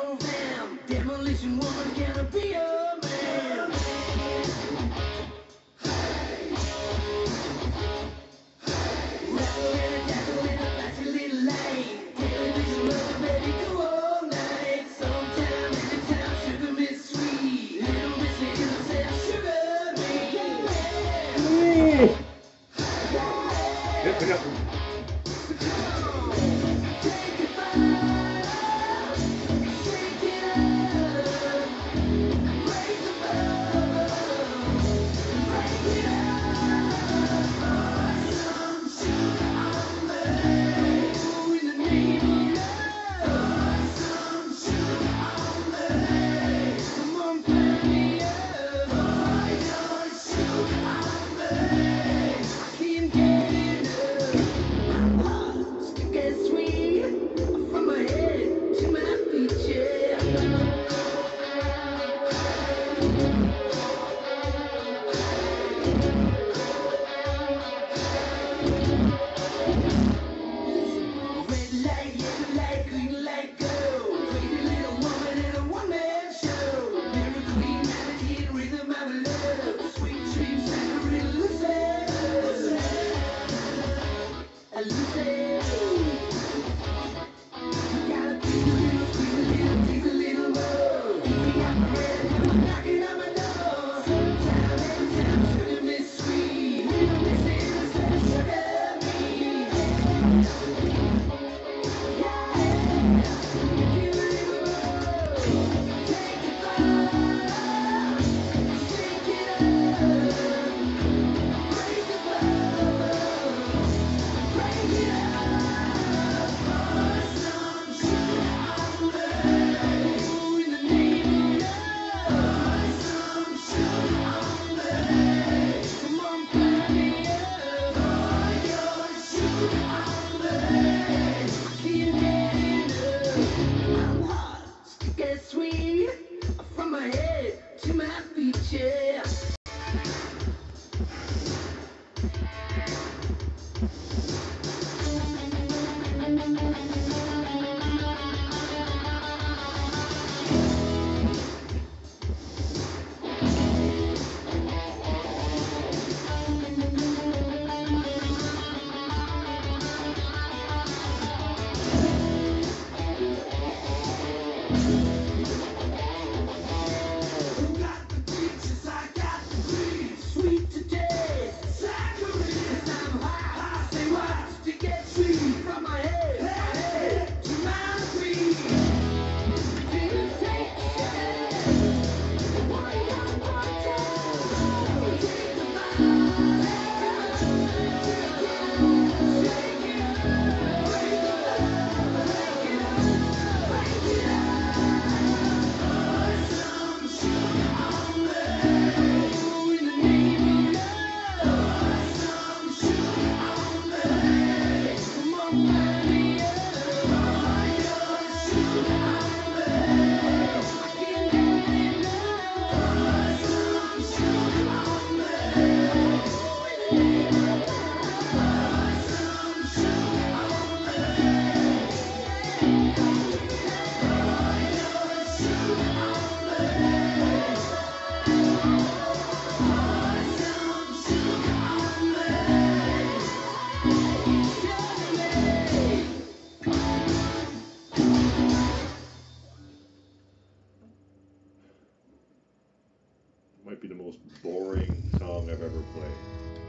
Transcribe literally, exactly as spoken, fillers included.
on fam. Demolition woman, can I be your man? Rattle and a tackle in a flashy little light. Television lover, baby, go all night. Sometime, anytime, sugar miss sweet. Little missy is a self sugar me. Yep, I got might be the most boring song I've ever played.